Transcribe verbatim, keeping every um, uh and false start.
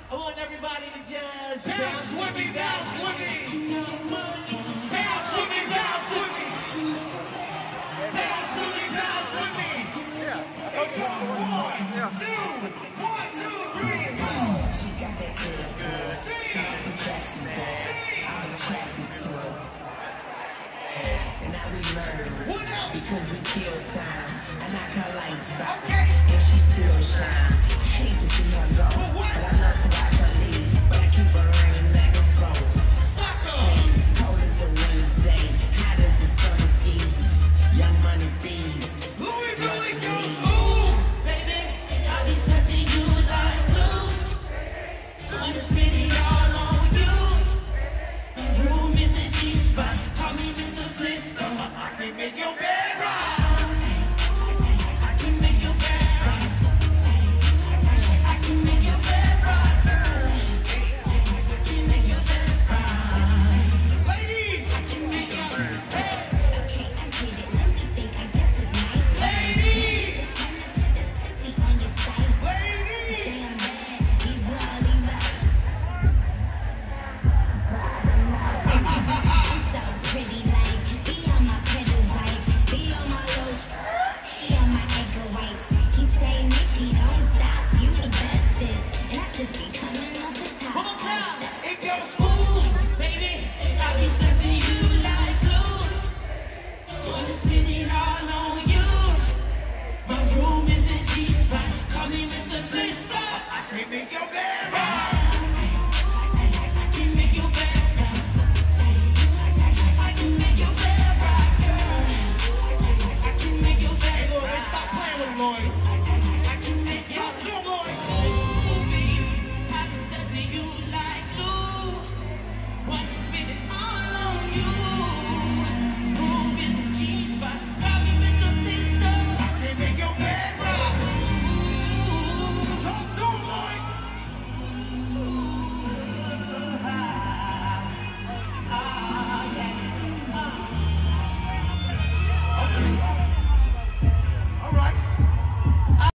I want everybody to just bounce with me, bounce with me. Bounce with me, bounce with me. Bounce with me, bounce with me. Yeah. Okay. One, two, one, two, three, go. She got that good, good. Michael Jackson bad. I'm attracted to her. And now we learn because we kill time. I knock her lights out, okay. And she still shine. I hate to see her go, but I love to watch her leave. But I keep her running back and forth. Cold as a winter's day, hot as a summer's eve. Young money thieves, Lloyd really goes ooh, baby. I be stuck to you like glue. Wanna spin it all on you. My room is the G-spot. Call me Mister Flintstone. I can make your bed rock. I can make your bed rock. I can make your bed rock. I can make your bed rock. Ladies, I can make your bed rock. Okay, I get it. Let me think. I guess it's nice. Ladies, pussy on your side. Ladies, damn bad. You really bad. I'm so pretty, like be on my pedal bike, be on my little be on my egg whites. He say, Nikki, don't stop, you the bestest, and I just be coming off the top. One more time, it goes ooh, baby, I be stuck to you like glue. Wanna spin it all on you. My room is a G-spot. Call me Mister Flintstone. I can make your bed.